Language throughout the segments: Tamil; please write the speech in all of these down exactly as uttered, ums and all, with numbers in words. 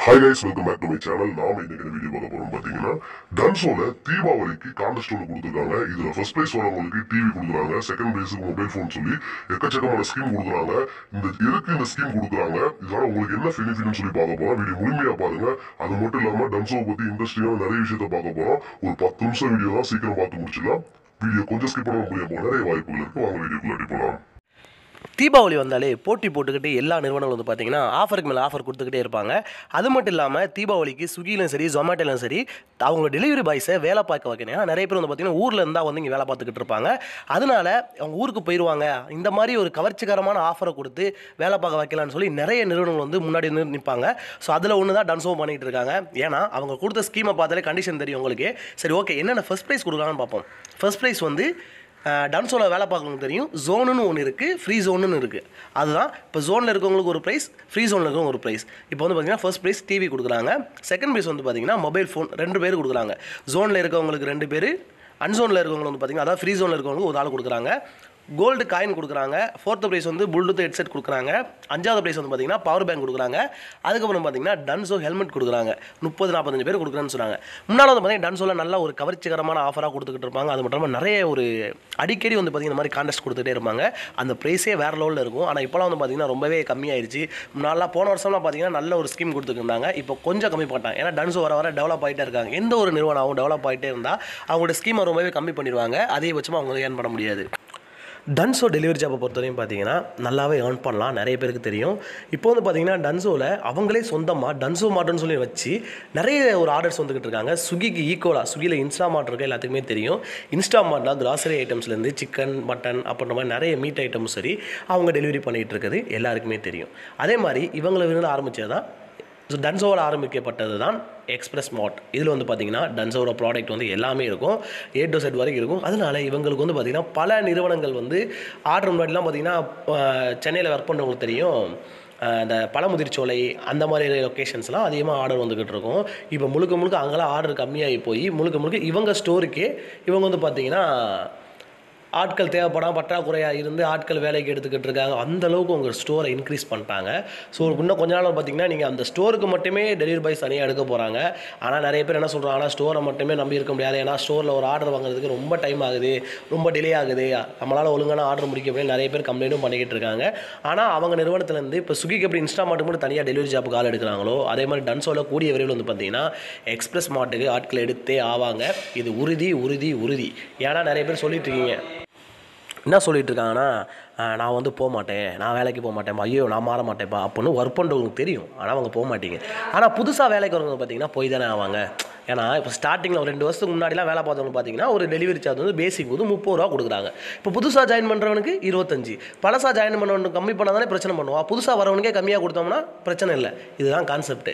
Hi guys, welcome back to my channel. நாம இன்னைக்கு இந்த வீடியோ பார்க்க போறோம் பாத்தீங்கன்னா டன்சோல தீபாவளிக்கு கான்டெஸ்ட் ஒன்று கொடுத்துருக்காங்க. இதுல ஃபர்ஸ்ட் பிரைஸ் வரவங்களுக்கு டிவி கொடுக்குறாங்க, செகண்ட் பிரைஸுக்கு மொபைல் ஃபோன் சொல்லி எக்கச்சக்கமான ஸ்கீம் கொடுக்குறாங்க. இந்த எதுக்கு இந்த ஸ்கீம் கொடுக்குறாங்க, இதனால உங்களுக்கு என்ன பெனிஃபிட்னு சொல்லி பார்க்க போறோம். வீடியோ முழுமையா பாருங்க. அது மட்டும் இல்லாம டன்சோவை பத்தி இன்ட்ரெஸ்டிங்கான நிறைய விஷயத்த பார்க்க போறோம். ஒரு பத்து நிமிஷம் வீடியோ தான், சீக்கிரம் பார்த்து முடிச்சிடலாம். வீடியோ கொஞ்சம் ஸ்கிப் பண்ண முடிய போக நிறைய வாய்ப்புகள் இருக்கு. வாங்க வீடியோக்குள்ள போகலாம். தீபாவளி வந்தாலே போட்டி போட்டுக்கிட்டு எல்லா நிறுவனங்களும் வந்து பார்த்தீங்கன்னா ஆஃபருக்கு மேலே ஆஃபர் கொடுத்துக்கிட்டே இருப்பாங்க. அது மட்டும் இல்லாமல் தீபாவளிக்கு ஸ்விக்கிலும் சரி ஜொமேட்டோலையும் சரி அவங்க டெலிவரி பாய்ஸை வேலை பார்க்க வைக்கணும். ஏன்னா நிறைய பேர் வந்து பார்த்தீங்கன்னா ஊரில் இருந்தால் வந்து இங்கே வேலை பார்த்துக்கிட்டு இருப்பாங்க. அதனால அவங்க ஊருக்கு போயிடுவாங்க. இந்த மாதிரி ஒரு கவர்ச்சிகரமான ஆஃபரை கொடுத்து வேலை பார்க்க வைக்கலான்னு சொல்லி நிறைய நிறுவனங்கள் வந்து முன்னாடி வந்து நிற்பாங்க. ஸோ அதில் ஒன்று தான் டன்சோ பண்ணிகிட்டு இருக்காங்க. ஏன்னா அவங்க கொடுத்த ஸ்கீமை பார்த்தாலே கண்டிஷன் தெரியும் உங்களுக்கு. சரி, ஓகே, என்னென்ன ஃபர்ஸ்ட் ப்ரைஸ் கொடுக்கலான்னு பார்ப்போம். ஃபர்ஸ்ட் ப்ரைஸ் வந்து டன்சோவில் வேலை பார்க்கணும்னு தெரியும். ஜோனுன்னு ஒன்று இருக்குது, ஃப்ரீ ஜோனுன்னு இருக்குது. அதுதான் இப்போ ஜோனில் இருக்கவங்களுக்கு ஒரு ப்ரைஸ், ஃப்ரீ ஜோனில் இருக்கவங்க ஒரு ப்ரைஸ். இப்போ வந்து பார்த்தீங்கன்னா ஃபர்ஸ்ட் ப்ரைஸ் டிவி கொடுக்குறாங்க, செகண்ட் ப்ரைஸ் வந்து பார்த்தீங்கன்னா மொபைல் ஃபோன் ரெண்டு பேர் கொடுக்குறாங்க. ஜோனில் இருக்கவங்களுக்கு ரெண்டு பேர், அன்சோனில் இருக்கவங்களுக்கு வந்து பார்த்தீங்கன்னா அதாவது ஃப்ரீ ஜோனில் இருக்கவங்களுக்கு ஒரு ஆள் கொடுக்குறாங்க. கோல்டு காயின் கொடுக்குறாங்க. ஃபோர்த்து ப்ரைஸ் வந்து ப்ளூடூத் ஹெட்செட் கொடுக்குறாங்க. அஞ்சாவது ப்ரைஸ் வந்து பார்த்தீங்கன்னா பவர் பேங்க் கொடுக்குறாங்க. அதுக்கப்புறம் பார்த்தீங்கன்னா டன்சோ ஹெல்மெட் கொடுக்குறாங்க. முப்பது நாற்பத்தஞ்சு பேர் கொடுக்குறேன்னு சொன்னாங்க. முன்னால் வந்து பார்த்தீங்கன்னா டன்சோவில் நல்ல ஒரு கவர்ச்சிகரமான ஆஃபராக கொடுத்துக்கிட்டு இருப்பாங்க. அது மட்டும் இல்லாமல் நிறைய ஒரு அடிக்கடி வந்து பார்த்தீங்கன்னா இந்த மாதிரி கான்டெஸ்ட் கொடுத்துட்டே இருப்பாங்க. அந்த ப்ரைஸே வேறு லெவலில் இருக்கும். ஆனால் இப்போலாம் வந்து பார்த்தீங்கன்னா ரொம்பவே கம்மியாயிருச்சு. முன்னாலாம் போன வருஷம்லாம் பார்த்தீங்கன்னா நல்ல ஒரு ஸ்கீம் கொடுத்துருந்தாங்க. இப்போ கொஞ்சம் கம்மி பண்ணிட்டாங்க. ஏன்னா டன்சோ வர வர டெவலப் ஆகிட்டே இருக்காங்க. எந்த ஒரு நிறுவனமும் டெவலப் ஆகிட்டே இருந்தால் அவங்களோட ஸ்கீமை ரொம்பவே கம்மி பண்ணிடுவாங்க. அதிகபட்சமாக அவங்க ஏர்ன் பண்ண முடியாது. டன்சோ டெலிவரி ஜாப்பை பொறுத்தவரையும் பார்த்தீங்கன்னா நல்லாவே ஏர்ன் பண்ணலாம், நிறைய பேருக்கு தெரியும். இப்போ வந்து பார்த்தீங்கன்னா டன்சோவில் அவங்களே சொந்தமாக டன்சோ மார்ட்னு சொல்லி வச்சு நிறைய ஒரு ஆர்டர்ஸ் வந்துக்கிட்டு இருக்காங்க. ஸ்விக்கிக்கு ஈக்குவலாக ஸ்விக்கியில் இன்ஸ்டா மார்ட் இருக்க எல்லாத்துக்குமே தெரியும். இன்ஸ்டா மார்ட்டில் கிராசரி ஐட்டம்ஸ்லேருந்து சிக்கன் மட்டன் அப்படின்ற மாதிரி நிறைய மீட் ஐட்டமும் சரி அவங்க டெலிவரி பண்ணிகிட்டு இருக்குது, எல்லாருக்குமே தெரியும். அதே மாதிரி இவங்களை விருந்து ஆரம்பித்தது தான் டன்சோவில் ஆரம்பிக்கப்பட்டது தான் எக்ஸ்பிரஸ் மார்ட். இதில் வந்து பார்த்திங்கன்னா டன்சோவோட ப்ராடக்ட் வந்து எல்லாமே இருக்கும், ஏ டு செட் வரைக்கும் இருக்கும். அதனால் இவங்களுக்கு வந்து பார்த்திங்கன்னா பல நிறுவனங்கள் வந்து ஆர்டர் முன்னாடிலாம் பார்த்திங்கன்னா சென்னையில் ஒர்க் பண்ணுறவங்களுக்கு தெரியும், இந்த பழமுதிர்ச்சோலை அந்த மாதிரி லொக்கேஷன்ஸ்லாம் அதிகமாக ஆர்டர் வந்துக்கிட்டு இருக்கும். இப்போ முழுக்க முழுக்க அங்கெல்லாம் ஆர்டர் கம்மியாகி போய் முழுக்க முழுக்க இவங்க ஸ்டோருக்கே இவங்க வந்து பார்த்திங்கன்னா ஆட்கள் தேவைப்படாமல் பற்றாக்குறையாக இருந்து ஆட்கள் வேலைக்கு எடுத்துக்கிட்டு இருக்காங்க. அந்தளவுக்கு உங்கள் ஸ்டோரை இன்க்ரீஸ் பண்ணிட்டாங்க. ஸோ இன்னும் கொஞ்ச நாள் பார்த்தீங்கன்னா நீங்கள் அந்த ஸ்டோருக்கு மட்டுமே டெலிவரி பாய்ஸ் தனியாக எடுக்க போகிறாங்க. ஆனால் நிறைய பேர் என்ன சொல்கிறாங்கன்னா ஸ்டோரை மட்டுமே நம்பி இருக்க முடியாது, ஏன்னா ஸ்டோரில் ஒரு ஆர்டர் வாங்குறதுக்கு ரொம்ப டைம் ஆகுது, ரொம்ப டிலே ஆகுது, நம்மளால் ஒழுங்கான ஆர்டர் முடிக்க முடியும் நிறைய பேர் கம்ப்ளைண்ட்டும் பண்ணிக்கிட்டு இருக்காங்க. ஆனால் அவங்க நிறுவனத்துலேருந்து இப்போ ஸ்விக்கிக்கு எப்படி இன்ஸ்டா மார்ட்டுக்கு மட்டும் தனியாக டெலிவரி ஜாப்புக்கு ஆள் எடுக்கிறாங்களோ அதே மாதிரி டன்சோவில் கூடிய விரைவில் வந்து பார்த்தீங்கன்னா எக்ஸ்பிரஸ் மார்ட்டுக்கு ஆட்கள் எடுத்தே ஆவாங்க. இது உறுதி உறுதி உறுதி. ஏன்னா நிறைய பேர் சொல்லிட்டு இருக்கீங்க, என்ன சொல்லிட்டு இருக்காங்கன்னா நான் வந்து போக மாட்டேன், நான் வேலைக்கு போக மாட்டேன், ஐயோ நான் மாற மாட்டேன்ப்பா அப்படின்னு ஒர்க் பண்ணுறவங்களுக்கு தெரியும். ஆனால் அவங்க போக மாட்டீங்க. ஆனால் புதுசாக வேலைக்கு வரவங்க பார்த்தீங்கன்னா போய் தானே ஆவாங்க. ஏன்னா இப்போ ஸ்டார்டிங்கில் ஒரு ரெண்டு வருஷத்துக்கு முன்னாடிலாம் வேலை பார்த்தவங்க பார்த்தீங்கன்னா ஒரு டெலிவரி சார்ஜ் வந்து பேசிக் வந்து முப்பது ரூபா கொடுக்குறாங்க. இப்போ புதுசாக ஜாயின் பண்ணுறவனுக்கு இருபத்தஞ்சி, பழசாக ஜாயின் பண்ணவனுக்கு கம்மி பண்ணால் தானே பிரச்சனை பண்ணுவான். புதுசாக வரவனுக்கே கம்மியாக கொடுத்தோம்னா பிரச்சனை இல்லை. இதுதான் கான்செப்ட்டு.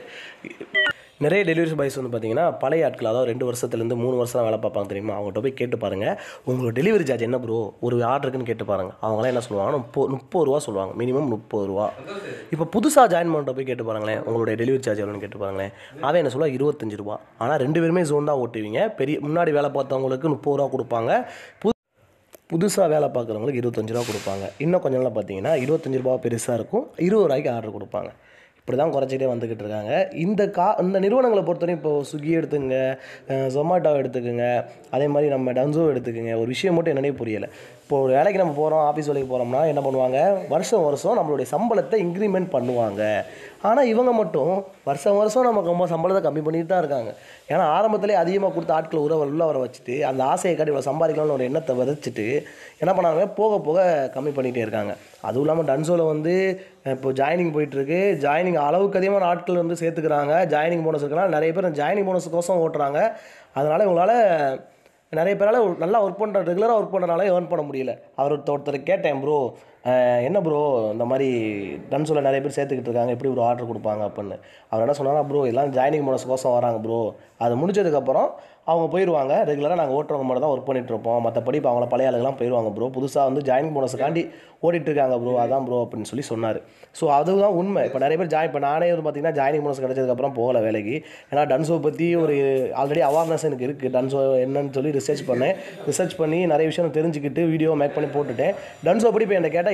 நிறைய டெலிவரி பாய்ஸ் வந்து பார்த்தீங்கன்னா பழைய ஆட்கள், அதாவது ரெண்டு வருஷத்துலேருந்து மூணு வருஷம் வேலை பார்ப்பாங்க தெரியுமா, அவங்கள்ட்ட போய் கேட்டு பாருங்கள் உங்களோட டெலிவரி சார்ஜ் என்ன ப்ரோ ஒரு ஆர்டருக்குன்னு கேட்டு பாருங்கள். அவங்களாம் என்ன சொல்லுவாங்கன்னா முப்பது முப்பது ரூபா சொல்லுவாங்க, மினிமம் முப்பது ரூபா. இப்போ புதுசாக ஜாயின் பண்ணுற போய் கேட்டு பாருங்களேன் உங்களுடைய டெலிவரி சார்ஜ் எவ்வளோன்னு கேட்டு பாருங்களேன். அவன் என்ன சொல்லுவா இருபத்தஞ்சி ரூபா. ஆனால் ரெண்டு பேருமே ஜோன் தான் ஓட்டுவீங்க. பெரிய முன்னாடி வேலை பார்த்தவங்களுக்கு முப்பது ரூபா கொடுப்பாங்க, புது புதுசாக வேலை பார்க்குறவங்களுக்கு இருபத்தஞ்சி ரூபா கொடுப்பாங்க. இன்னும் கொஞ்சம் நாள் பார்த்தீங்கன்னா இருபத்தஞ்சி ரூபா பெருசாக இருக்கும், இருபது ரூபாய்க்கு ஆர்டர் கொடுப்பாங்க. இப்படி தான் குறைச்சிட்டே வந்துக்கிட்டு இருக்காங்க. இந்த கா இந்த நிறுவனங்களை பொறுத்தவரைக்கும் இப்போது ஸ்விக்கி எடுத்துக்கங்க, ஜொமேட்டோ எடுத்துக்கோங்க, அதே மாதிரி நம்ம டன்சோ எடுத்துக்கோங்க. ஒரு விஷயம் மட்டும் என்னன்னே புரியலை. இப்போது ஒரு வேலைக்கு நம்ம போகிறோம், ஆஃபீஸ் வேலைக்கு போகிறோம்னா என்ன பண்ணுவாங்க, வருஷம் வருஷம் நம்மளுடைய சம்பளத்தை இன்க்ரிமெண்ட் பண்ணுவாங்க. ஆனால் இவங்க மட்டும் வருஷம் வருஷம் நமக்கு ரொம்ப சம்பளத்தை கம்மி பண்ணிட்டு தான் இருக்காங்க. ஏன்னா ஆரம்பத்திலே அதிகமாக கொடுத்த ஆட்களை உற உள்ள வர வச்சுட்டு அந்த ஆசையை காட்டி இவ்வளோ சம்பாதிக்கலாம்னு ஒரு எண்ணத்தை விதைச்சிட்டு என்ன பண்ணாங்க, போக போக கம்மி பண்ணிகிட்டே இருக்காங்க. அதுவும் இல்லாமல் டன்சோவில் வந்து இப்போ ஜாயினிங் போயிட்டுருக்கு. ஜாயினிங் அளவுக்கு அதிகமான ஆட்கள் வந்து சேர்த்துக்கிறாங்க. ஜாயினிங் போனஸ் இருக்கலாம், நிறைய பேர் ஜாயினிங் போனஸுக்கோசம் ஓட்டுறாங்க. அதனால் இவங்களால் நிறைய பேரால் நல்லா ஒர்க் பண்ணுற ரெகுலராக ஒர்க் பண்ணுறனால ஏர்ன் பண்ண முடியல. அவர் ஒருத்தர் கேட்டேன், ப்ரோ என்ன ப்ரோ இந்த மாதிரி டன்சோவில் நிறைய பேர் சேர்த்துக்கிட்டு இருக்காங்க, எப்படி ஒரு ஆர்டர் கொடுப்பாங்க அப்படின்னு. அவர் என்ன சொன்னாரா, ப்ரோ எல்லாம் ஜாயினிங் போனஸ் கோசம் வராங்க ப்ரோ, அது முடிஞ்சதுக்கப்புறம் அவங்க போயிடுவாங்க, ரெகுலராக நாங்கள் ஓட்டுறவங்க மட்டும் தான் ஒர்க் பண்ணிகிட்ருப்போம், மற்றபடி இப்போ அவங்கள பழைய ஆளுகெல்லாம் போயிடுவாங்க ப்ரோ, புதுசாக வந்து ஜாயினிங் போனஸுக்காண்டி ஓடிட்டுருக்காங்க ப்ரோ, அதான் ப்ரோ அப்படின்னு சொல்லி சொன்னார். ஸோ அதுதான் உண்மை. இப்போ நிறைய பேர் ஜாயின் இப்போ நானே வந்து பார்த்திங்கன்னா ஜாயினிங் போனஸ் கிடச்சதுக்கப்புறம் போகலை வேலைக்கு. ஏன்னா டன்சோ பற்றி ஒரு ஆல்ரெடி அவேர்னஸ் எனக்கு இருக்குது. டன்சோ என்னன்னு சொல்லி ரிசர்ச் பண்ணேன். ரிசர்ச் பண்ணி நிறைய விஷயம் தெரிஞ்சுக்கிட்டு வீடியோ மேக் பண்ணி போட்டுட்டேன். டன்சோ படி இப்போ என்ன கேட்டால்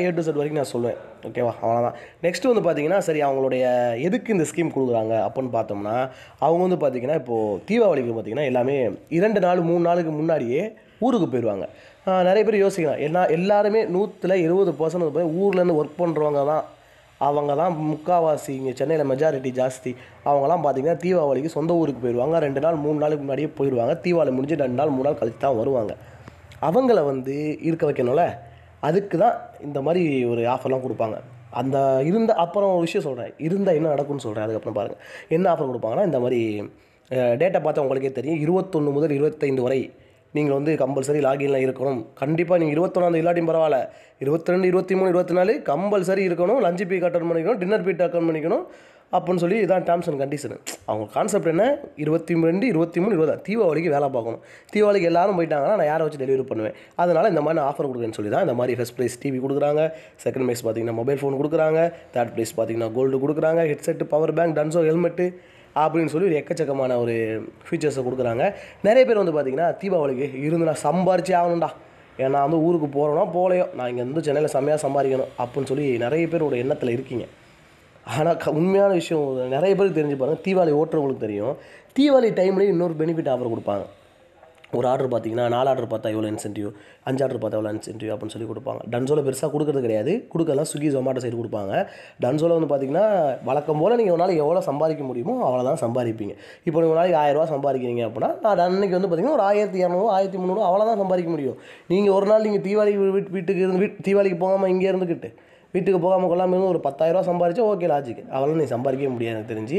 ஏ டு செட் வரைக்கும் நான் சொல்லுவேன். ஓகேவா? அவ்வளோதான். நெக்ஸ்ட்டு வந்து பார்த்தீங்கன்னா சரி அவங்களுடைய எதுக்கு இந்த ஸ்கீம் கொடுக்குறாங்க அப்படின்னு பார்த்தோம்னா, அவங்க வந்து பார்த்தீங்கன்னா இப்போது தீபாவளிக்கு பார்த்தீங்கன்னா எல்லாமே இரண்டு நாள் மூணு நாளுக்கு முன்னாடியே ஊருக்கு போயிடுவாங்க. நிறைய பேர் யோசிக்கலாம், எல்லா எல்லாருமே நூற்றில் இருபது பர்சன்ட் போய் ஊர்லேருந்து ஒர்க் பண்ணுறவங்க தான், அவங்க தான் முக்கால்வாசி இங்கே சென்னையில் மெஜாரிட்டி ஜாஸ்தி. அவங்கலாம் பார்த்திங்கன்னா தீபாவளிக்கு சொந்த ஊருக்கு போயிடுவாங்க. ரெண்டு நாள் மூணு நாளுக்கு முன்னாடியே போயிடுவாங்க. தீபாவளி முடிஞ்சு ரெண்டு நாள் மூணு நாள் கழித்து தான் வருவாங்க. அவங்கள வந்து இருக்க வைக்கணும்ல, அதுக்கு தான் இந்த மாதிரி ஒரு ஆஃபர்லாம் கொடுப்பாங்க. அந்த இருந்த அப்புறம் ஒரு விஷயம் சொல்கிறேன், இருந்தால் என்ன நடக்கும்னு சொல்கிறேன். அதுக்கப்புறம் பாருங்கள் என்ன ஆஃபர் கொடுப்பாங்கன்னா, இந்த மாதிரி டேட்டா பார்த்தா உங்களுக்கே தெரியும், இருபத்தொன்று முதல் இருபத்தைந்து வரை நீங்கள் வந்து கம்பல்சரி லாகின்லாம் இருக்கணும். கண்டிப்பாக நீங்கள் இருபத்தொன்னாந்தேதி இல்லாட்டியும் பரவாயில்ல, இருபத்தி ரெண்டு இருபத்தி மூணு இருபத்தி நாலு கம்பல்சரி இருக்கணும். லஞ்சு பீக் அட்டன் பண்ணிக்கணும், டின்னர் பீக் அட்டன் பண்ணிக்கணும் அப்படின்னு சொல்லி இதான் டேர்ம்ஸ் அண்ட் கண்டிஷனு. அவங்க கான்செப்ட் என்ன, இருபத்தி ரெண்டு இருபத்தி மூணு இருபது தீபாவளிக்கு வேலை பார்க்கணும். தீபாவளிக்கு எல்லாரும் போயிட்டாங்கன்னா நான் யாரை வச்சு டெலிவரி பண்ணுவேன். அதனால் இந்த மாதிரி நான் ஆஃபர் கொடுக்குறேன்னு சொல்லி தான் இந்த மாதிரி ஃபஸ்ட் ப்ரைஸ் டிவி கொடுக்குறாங்க. செகண்ட் ப்ரைஸ் பார்த்தீங்கன்னா மொபைல் ஃபோன் கொடுக்குறாங்க. தேர்ட் ப்ரைஸ் பார்த்தீங்கன்னா கோல்டு கொடுக்குறாங்க, headset, power bank, Dunzo helmet அப்படின்னு சொல்லி ஒரு எக்கச்சக்கமான ஒரு ஃபீச்சர்ஸை கொடுக்குறாங்க. நிறைய பேர் வந்து பார்த்திங்கன்னா தீபாவளிக்கு இருந்து நான் சம்பாரிச்சே ஆகணும்டா, ஏன்னா வந்து ஊருக்கு போகிறோன்னா போகலையோ நான் இங்கே வந்து சென்னையில் செம்மையாக சம்பாதிக்கணும் அப்படின்னு சொல்லி நிறைய பேரோட எண்ணத்தில் இருக்கீங்க. ஆனால் க உண்மையான விஷயம் நிறைய பேருக்கு தெரிஞ்சு பாருங்கள், தீபாவளி ஓட்டுறவங்களுக்கு தெரியும், தீபாவளி டைம்லேயும் இன்னொரு பெனிஃபிட் ஆஃபர் கொடுப்பாங்க. ஒரு ஆர்டர் பார்த்தீங்கன்னா நாலு ஆர்டர் பார்த்தா எவ்வளோ இன்சென்டிவ், அஞ்சு ஆர்டர் பார்த்தா எவ்வளோ இன்சென்டிவ் அப்படின்னு சொல்லி கொடுப்பாங்க. டன்சோவில் பெருசாக கொடுக்குறது கிடையாது, கொடுக்கலாம் ஸ்விக்கி ஜொமேட்டோ சைடு கொடுப்பாங்க. டன்சோவில் வந்து பார்த்திங்கன்னா வழக்கம் போல் நீங்கள் ஒரு நாளைக்கு எவ்வளோ சம்பாதிக்க முடியுமோ அவ்வளோதான் சம்பாதிப்பீங்க. இப்போ நீங்கள் ஒரு நாளைக்கு ஆயிரரூவா சம்பாதிக்கிறீங்க அப்படின்னா நான் அன்றைக்கி வந்து பார்த்திங்கன்னா ஒரு ஆயிரத்தி இரநூறு ஆயிரத்தி முந்நூறு அவ்வளோதான் சம்பாதிக்க முடியும். நீங்கள் ஒரு நாள் நீங்கள் தீபாவளி வீட்டு வீட்டுக்கு இருந்து வீட்டு தீபாவளிக்கு போகாமல் இங்கே இருந்துக்கிட்டு வீட்டுக்கு போகாமல் கொள்ளாமல் ஒரு பத்தாயிரரூவா சம்பாதிச்சா ஓகே லாஜிக், அவ்வளோ நீ சம்பாதிக்கவே முடியாது. எனக்கு தெரிஞ்சு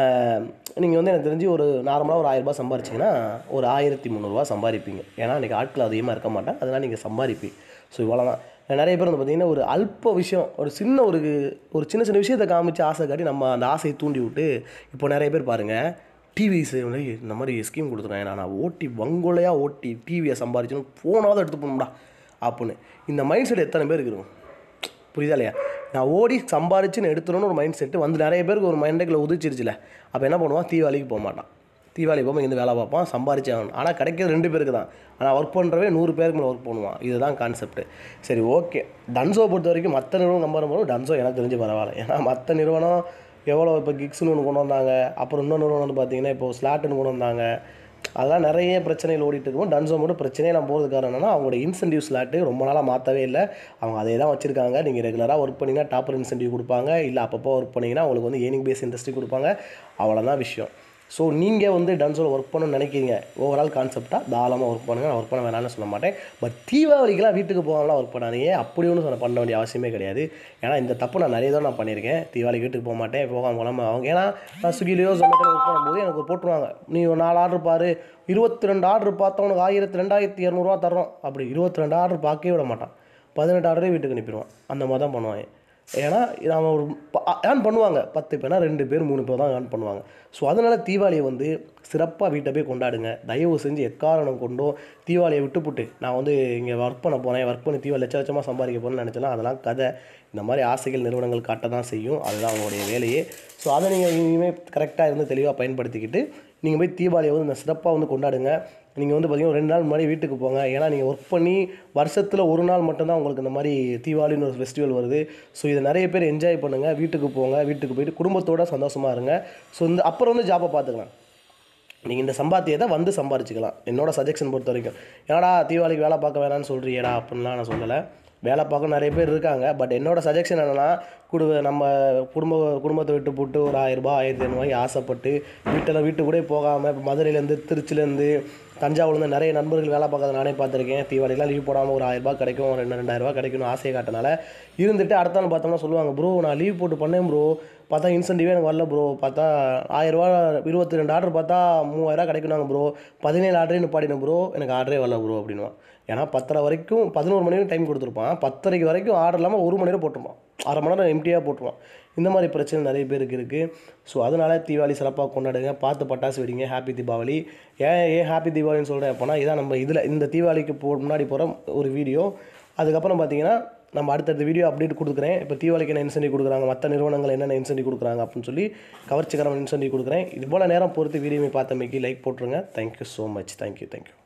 நீங்கள் வந்து எனக்கு தெரிஞ்சு ஒரு நார்மலாக ஒரு ஆயிரரூபா சம்பாரிச்சிங்கன்னா ஒரு ஆயிரத்தி முந்நூறுரூவா சம்பாதிப்பீங்க. ஏன்னா இன்றைக்கி ஆட்கள் அதிகமாக இருக்க மாட்டேன், அதனால் நீங்கள் சம்பாதிப்பீங்க. ஸோ இவ்வளோ தான். நிறைய பேர் வந்து பார்த்திங்கன்னா ஒரு அல்ப விஷயம், ஒரு சின்ன ஒரு ஒரு சின்ன சின்ன விஷயத்தை காமிச்சு ஆசை காட்டி நம்ம அந்த ஆசையை தூண்டி விட்டு இப்போ நிறைய பேர் பாருங்கள் டிவிஸ் இந்த மாதிரி ஸ்கீம் கொடுத்துருக்காங்க, நான் ஓட்டி வங்கொலையாக ஓட்டி டிவியை சம்பாதிச்சணும் ஃபோனாவது எடுத்து போகணும்டா அப்படின்னு இந்த மைண்ட் செட் எத்தனை பேருக்கு இருக்கும்? புரியுதா இல்லையா? நான் ஓடி சம்பாரிச்சுன்னு எடுத்துடணும்னு ஒரு மைண்ட் செட்டு வந்து நிறைய பேருக்கு ஒரு மைண்டுக்குள்ள உதிச்சிருச்சுல. அப்போ என்ன பண்ணுவான், தீபாவளிக்கு போக மாட்டான். தீபாவளி போகாமல் இங்கே வேலை பார்ப்பான், சம்பாரிச்சு ஆகணும். ஆனால் கிடைக்கிறது ரெண்டு பேருக்கு தான், ஆனால் ஒர்க் பண்ணுறவே நூறு பேருக்கு மேலே ஒர்க் பண்ணுவான். இதுதான் கான்செப்ட். சரி ஓகே, டன்சோ பொறுத்த வரைக்கும் மற்ற நிறுவனம் கம்பேர் பண்ணும்போது டன்சோ எனக்கு தெரிஞ்சு பரவாயில்ல. ஏன்னா மற்ற நிறுவனம் எவ்வளோ இப்போ கிக்ஸ்னு ஒன்று கொண்டு வந்தாங்க, அப்புறம் இன்னொரு நிறுவனம் வந்து பார்த்திங்கன்னா இப்போது ஸ்லாட்டுன்னு கொண்டு வந்தாங்க. அதெல்லாம் நிறைய பிரச்சனைகள் ஓடிட்டு இருக்கும். டன்சோ மட்டும் பிரச்சனையே நான் போகிறது காரணம் என்னன்னா அவங்களோட இன்சென்டிவ் ஸ்லாட்டு ரொம்ப நாளாக மாற்றவே இல்லை, அவங்க அதே தான் வச்சுருக்காங்க. நீங்கள் ரெகுலராக ஒர்க் பண்ணிங்கன்னா டாப்பர் இன்சென்டிவ் கொடுப்பாங்க, இல்லை அப்பப்போ ஒர்க் பண்ணிங்கன்னா உங்களுக்கு வந்து ஏர்னிங் பேஸ் இண்டஸ்ட்ரி கொடுப்பாங்க. அவ்வளோதான் விஷயம். ஸோ நீங்கள் வந்து டன்சோவில் ஒர்க் பண்ணணும்னு நினைக்கிறீங்க, ஓவரால் கான்செப்டாக தாராளமாக ஒர்க் பண்ணுங்கள், நான் ஒர்க் பண்ண வேணாம்னு சொல்ல மாட்டேன். பட் தீபாவளிக்கெலாம் வீட்டுக்கு போகாமலாம் ஒர்க் பண்ணாதீங்க, அப்படி ஒன்றும் சொல்ல பண்ண வேண்டிய அவசியமே கிடையாது. ஏன்னா இந்த தப்பு நான் நிறைய தான் நான் பண்ணியிருக்கேன். தீபாவளிக்கு வீட்டுக்கு போக மாட்டேன், போகாமல் போகாமல் அவங்க ஏன்னா நான் ஸ்விக்கிலையோ ஜொமேட்டோ ஒர்க் பண்ணும்போது எனக்கு போட்டுருவாங்க, நீ ஒரு நாலு ஆர்டர் பாரு, இருபத்தி ரெண்டு ஆர்டர் பார்த்தா உனக்கு ஆயிரத்தி ரெண்டாயிரத்தி இரநூறுவா தரோம். அப்படி இருபத்தி ரெண்டு ஆர்டர் பார்க்கவே விட மாட்டான், பதினெட்டு ஆர்டரே வீட்டுக்கு அனுப்பிடுவான். அந்த மாதிரி தான் பண்ணுவாங்க. ஏன்னா நாம் ஒரு ஏர்ன் பண்ணுவாங்க, பத்து பேர்னா ரெண்டு பேர் மூணு பேர் தான் ஏர்ன் பண்ணுவாங்க. ஸோ அதனால் தீபாவளியை வந்து சிறப்பாக வீட்டை போய் கொண்டாடுங்க. தயவு செஞ்சு எக்காரணம் கொண்டோ தீபாவளியை விட்டுப்புட்டு நான் வந்து இங்கே ஒர்க் பண்ண போனேன், ஒர்க் பண்ணி தீபாவளி லட்ச லட்சமாக சம்பாதிக்க போகிறேன்னு நினச்சலாம், அதெல்லாம் கதை. இந்த மாதிரி ஆசைகள் நிறுவனங்கள் காட்ட தான் செய்யும், அதுதான் அவங்களுடைய வேலையே. ஸோ அதை நீங்கள் இனிமேல் கரெக்டாக இருந்து தெளிவாக பயன்படுத்திக்கிட்டு நீங்கள் போய் தீபாவளியை வந்து இந்த சிறப்பாக வந்து கொண்டாடுங்க. நீங்கள் வந்து பார்த்திங்கன்னா ரெண்டு நாள் முன்னாடி வீட்டுக்கு போங்க. ஏன்னா நீங்கள் ஒர்க் பண்ணி வருஷத்தில் ஒரு நாள் மட்டும்தான் உங்களுக்கு இந்த மாதிரி தீபாவளின்னு ஒரு ஃபெஸ்டிவல் வருது. ஸோ இதை நிறைய பேர் என்ஜாய் பண்ணுங்கள், வீட்டுக்கு போங்க, வீட்டுக்கு போயிட்டு குடும்பத்தோடு சந்தோஷமாக இருங்க. ஸோ இந்த அப்புறம் வந்து ஜாப்பை பார்த்துக்கலாம், நீங்கள் இந்த சம்பாத்தியத்தை வந்து சம்பாரிச்சிக்கலாம். என்னோடய சஜெக்ஷன் பொறுத்த வரைக்கும். ஏன்னா தீபாவளிக்கு வேலை பார்க்க வேணான்னு சொல்கிறீடா அப்படின்லாம் நான் சொல்லலை, வேலை பார்க்க நிறைய பேர் இருக்காங்க. பட் என்னோடய சஜெக்ஷன் என்னென்னா, குடும்ப நம்ம குடும்ப குடும்பத்தை விட்டு போட்டு ஒரு ஆயிரரூபா ஆயிரத்தி ஐநூறுவாய்க்கு ஆசைப்பட்டு வீட்டில் வீட்டு கூட போகாமல் இப்போ மதுரையிலேருந்து திருச்சிலேருந்து தஞ்சாவூர்லேருந்து நிறைய நண்பர்கள் வேலை பார்க்கறத நானே பார்த்துருக்கேன். தீபாவளிலாம் லீவ் போடாமல் ஒரு ஆயிரரூபா கிடைக்கும், ரெண்டு ரெண்டாயிரரூபா கிடைக்கும்னு ஆசையை காட்டினால இருந்துட்டு அடுத்த நாள் பார்த்தோம்னா சொல்லுவாங்க, ப்ரோ நான் லீவ் போட்டு பண்ணேன் ப்ரோ, பார்த்தா இன்சென்டிவே எனக்கு வரல ப்ரோ, பார்த்தா ஆயிரரூவா இருபத்தி ரெண்டு ஆர்டர் பார்த்தா மூவாயிரரூவா கிடைக்கணுங்க ப்ரோ, பதினேழு ஆர்டரே நிப்பாடினேன் ப்ரோ, எனக்கு ஆர்டரே வரல ப்ரோ அப்படின்வான். ஏன்னா பத்தரை வரைக்கும் பதினோரு மணி நேரம் டைம் கொடுத்துருப்பான், பத்தரைக்கு வரைக்கும் ஆர்டர் இல்லாமல் ஒரு மணி நேரம் போட்டுருப்பான், அரை மணி நேரம் எம்டியாக போட்டுருவான். இந்த மாதிரி பிரச்சனை நிறைய பேருக்கு இருக்குது. ஸோ அதனால் தீபாவளி சிறப்பாக கொண்டாடுங்க, பார்த்து பட்டாசு வெடிங்க, ஹாப்பி தீபாவளி. ஏன் ஏன் ஹாப்பி தீபாவளின்னு சொல்கிறேன் அப்போனா, இதான் நம்ம இதில் இந்த தீபாவளிக்கு போ முன்னாடி போகிற ஒரு வீடியோ. அதுக்கப்புறம் பார்த்தீங்கன்னா நம்ம அடுத்தடுத்த வீடியோ அப்டேட் கொடுக்குறேன். இப்போ தீபாவளிக்கு என்ன இன்சென்டிவ் கொடுக்குறாங்க, மற்ற நிறுவனங்கள் என்னென்ன இன்சென்டிவ் கொடுக்குறாங்க அப்படின்னு சொல்லி கவர்ச்சிகரமான இன்சென்டிவ் கொடுக்குறேன். இது போல் நேரம் பொறுத்து வீடியோவை பார்த்தமைக்கு லைக் போட்டுருங்க. Thank you so much. Thank you thank you